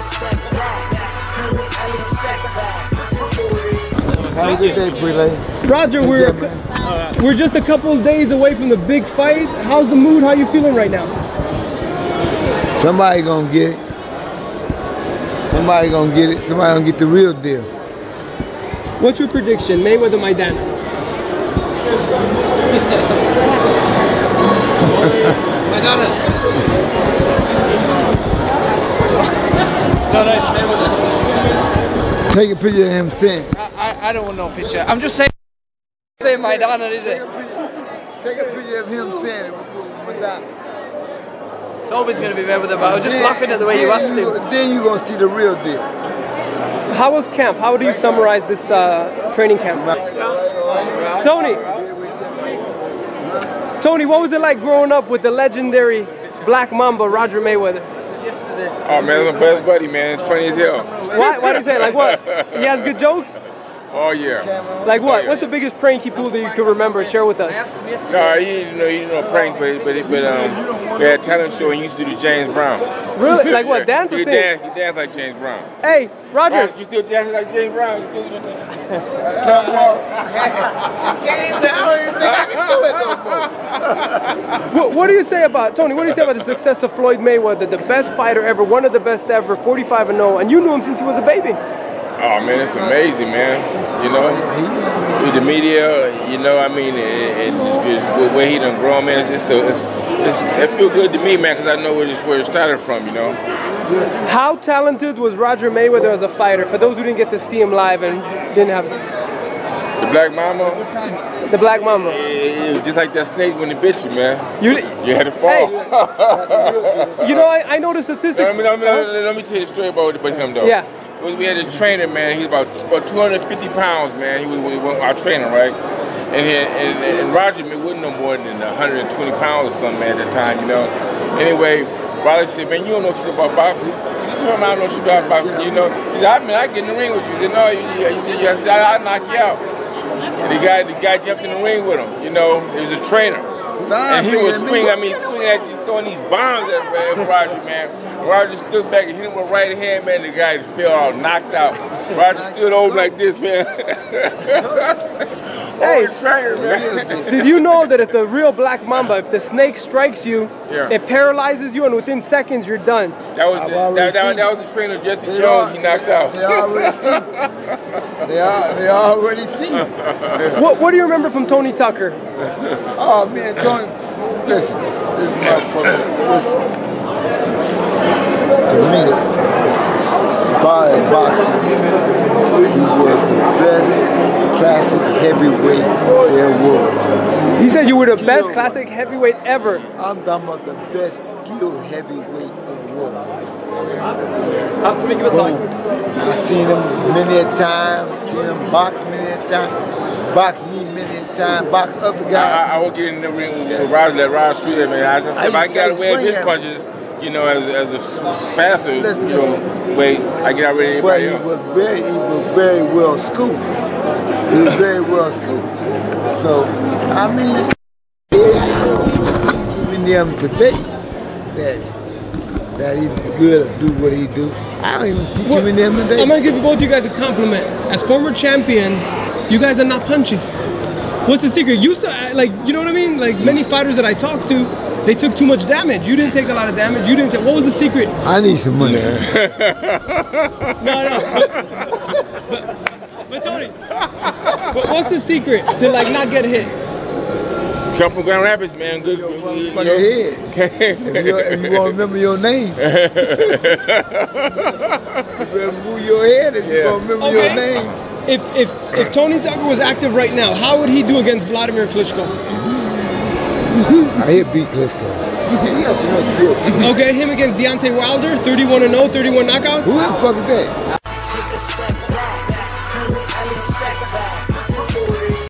Have a good day, Prelay. Roger, we're just a couple of days away from the big fight. How's the mood? How are you feeling right now? Somebody gonna get it. Somebody gonna get it. Somebody gonna get the real deal. What's your prediction? Mayweather, Maidana? Take a picture of him saying. I don't want no picture. I'm just saying Maidana, is it? Take a picture of him saying it with Maidana. It's always going to be Mayweather, but I was just laughing at the way you asked him. Then you're going to see the real deal. How was camp? How do you summarize this training camp? Tony, what was it like growing up with the legendary Black Mamba, Roger Mayweather? Oh man, that's my best buddy, man. It's funny as hell. Why do you say it? Like what? He has good jokes? Oh yeah. Like what? Oh, yeah. What's the biggest prank he pulled that you can remember? Share with us. No, he didn't know pranks, but we had a talent show and he used to do James Brown. Really? Like what? Dance or He sing? danced like James Brown. Hey, Roger. Right, you still dancing like James Brown? You still doing that? What do you say about Tony? What do you say about the success of Floyd Mayweather, the best fighter ever, one of the best ever, 45-0, and you knew him since he was a baby? Oh man, it's amazing, man. You know, with the media, you know, I mean, the way he done grown, man. It feel good to me, man, because I know where it started from, you know. How talented was Roger Mayweather as a fighter? For those who didn't get to see him live and didn't have the Black Mamba. The Black Mamba. It was just like that snake when it bit you, man. You had to fall. Hey, you know, I know the statistics. Let me tell you a story about him, though. Yeah. We had a trainer, man. He's about 250 pounds, man. He was our trainer, right? And Roger wasn't no more than 120 pounds or something, man, at the time, you know. Anyway, Roger said, man, you don't know shit about boxing. He said, I don't know shit about boxing, you know. He said, I get in the ring with you. He said, no, I said, I'll knock you out. And the guy jumped in the ring with him, you know. He was a trainer. And he was swinging at you, throwing these bombs at Roger, man. Roger stood back and hit him with right hand, man. The guy just fell all knocked out. Roger stood over like this, man. Hey, trainer, man. Did you know that if the real Black Mamba, if the snake strikes you, it paralyzes you, and within seconds you're done? That was the trainer, Jesse Jones. He knocked out. They already see. They already see. What do you remember from Tony Tucker? Oh man, Tony, listen, this motherfucker, listen. To me, as far as boxing, he was the best classic heavyweight there was. He said you were the best classic heavyweight ever. I'm talking about the best skilled heavyweight there was. I've seen him many a time, seen him box many a time, box me many a time, box other guys. I would get in the ring with Roger, let Roger speed it, man. I just said, if I got away with his punches, you know, as a faster way, I get out rid of anybody else. He was very well schooled. He was very well schooled. So, I mean, even them today that he's good at do what he do. I don't even see too many of them today. I'm gonna give both you guys a compliment. As former champions, you guys are not punchy. What's the secret? You used to, like, you know what I mean? Like many fighters that I talked to, they took too much damage. You didn't take a lot of damage. You didn't take, what was the secret? I need some money. No. But Tony, what's the secret to like not get hit? Come from Grand Rapids, man. Good. Head. if you want to remember your name, you better move your head if you want to remember your name. If Tony Tucker was active right now, how would he do against Vladimir Klitschko? He'd beat Klitschko. He got too much skill. Okay, him against Deontay Wilder, 31-0, 31 knockouts. Who the fuck is that?